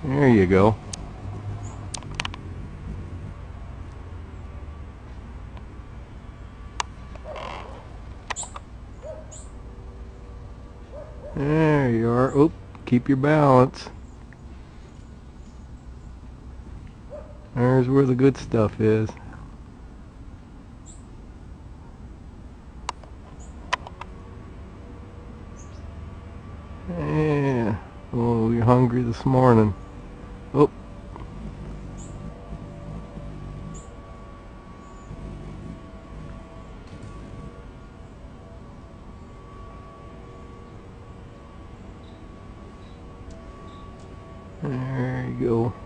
There you go. There you are. Oop, keep your balance. There's where the good stuff is. Yeah. Oh, you're hungry this morning. Oh. There you go.